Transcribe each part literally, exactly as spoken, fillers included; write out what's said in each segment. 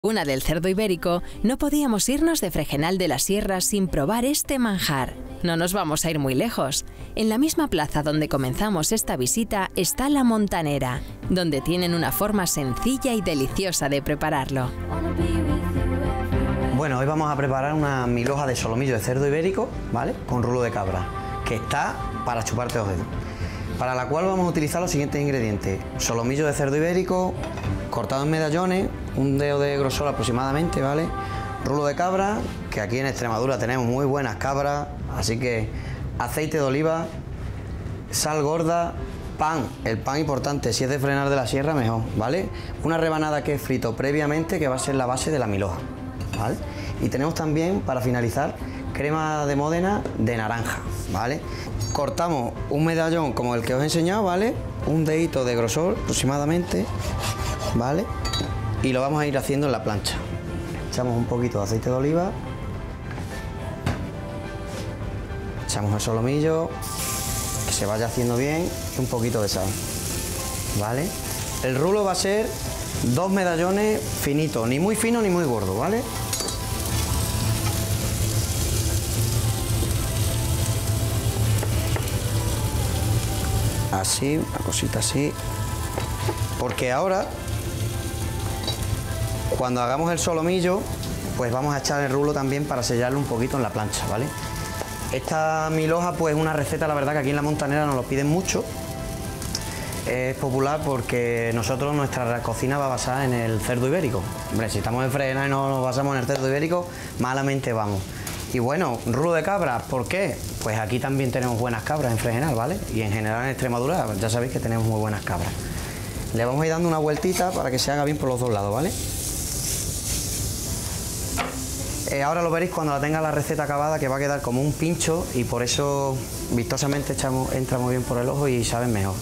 Una del cerdo ibérico, no podíamos irnos de Fregenal de la Sierra sin probar este manjar. No nos vamos a ir muy lejos. En la misma plaza donde comenzamos esta visita está La Montanera, donde tienen una forma sencilla y deliciosa de prepararlo. Bueno, hoy vamos a preparar una milhoja de solomillo de cerdo ibérico, ¿vale? Con rulo de cabra, que está para chuparte los dedos. Para la cual vamos a utilizar los siguientes ingredientes: solomillo de cerdo ibérico, cortado en medallones, un dedo de grosor aproximadamente, ¿vale? Rulo de cabra, que aquí en Extremadura tenemos muy buenas cabras, así que aceite de oliva, sal gorda, pan, el pan importante, si es de Fregenal de la Sierra mejor, ¿vale? Una rebanada que he frito previamente, que va a ser la base de la milhoja, ¿vale? Y tenemos también, para finalizar, crema de Módena de naranja, ¿vale? Cortamos un medallón como el que os he enseñado, ¿vale? Un dedito de grosor aproximadamente, ¿vale? Y lo vamos a ir haciendo en la plancha. Echamos un poquito de aceite de oliva, echamos el solomillo, que se vaya haciendo bien, y un poquito de sal, ¿vale? El rulo va a ser dos medallones finitos, ni muy fino ni muy gordo, ¿vale? Así, una cosita así, porque ahora, cuando hagamos el solomillo, pues vamos a echar el rulo también para sellarlo un poquito en la plancha, ¿vale? Esta milhoja, pues es una receta, la verdad, que aquí en La Montanera nos lo piden mucho. Es popular porque nosotros, nuestra cocina va basada en el cerdo ibérico. Hombre, si estamos en Fregenal y no nos basamos en el cerdo ibérico, malamente vamos. Y bueno, rulo de cabra, ¿por qué? Pues aquí también tenemos buenas cabras en Fregenal, ¿vale? Y en general en Extremadura ya sabéis que tenemos muy buenas cabras. Le vamos a ir dando una vueltita para que se haga bien por los dos lados, ¿vale? Eh, ahora lo veréis cuando la tenga la receta acabada, que va a quedar como un pincho, y por eso vistosamente echamos, entra muy bien por el ojo y saben mejor.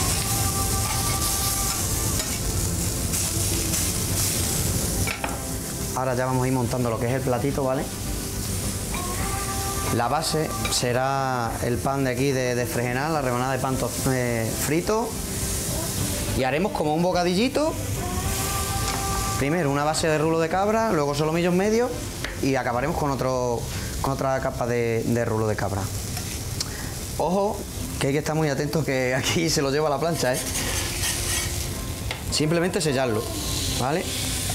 Ahora ya vamos a ir montando lo que es el platito, ¿vale? La base será el pan de aquí de, de Fregenal, la rebanada de pan eh, frito, y haremos como un bocadillito. Primero una base de rulo de cabra, luego solomillos medios, y acabaremos con, otro, con otra capa de, de rulo de cabra. Ojo, que hay que estar muy atentos, que aquí se lo lleva a la plancha, ¿eh? Simplemente sellarlo, ¿vale?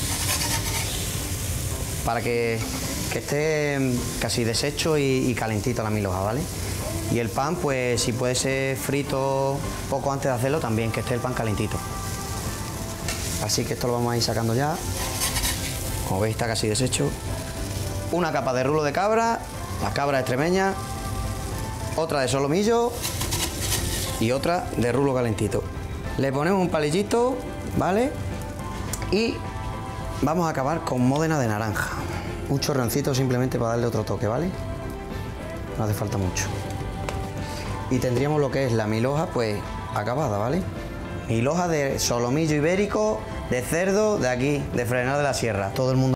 Para que, que esté casi deshecho y, y calentito la milhoja, ¿vale? Y el pan, pues si puede ser frito poco antes de hacerlo, también que esté el pan calentito. Así que esto lo vamos a ir sacando ya. Como veis, está casi deshecho. Una capa de rulo de cabra, la cabra extremeña, otra de solomillo y otra de rulo calentito. Le ponemos un palillito, ¿vale? Y vamos a acabar con Módena de naranja. Un chorroncito simplemente para darle otro toque, ¿vale? No hace falta mucho. Y tendríamos lo que es la milhoja, pues, acabada, ¿vale? Milhoja de solomillo ibérico, de cerdo, de aquí, de Fregenal de la Sierra. Todo el mundo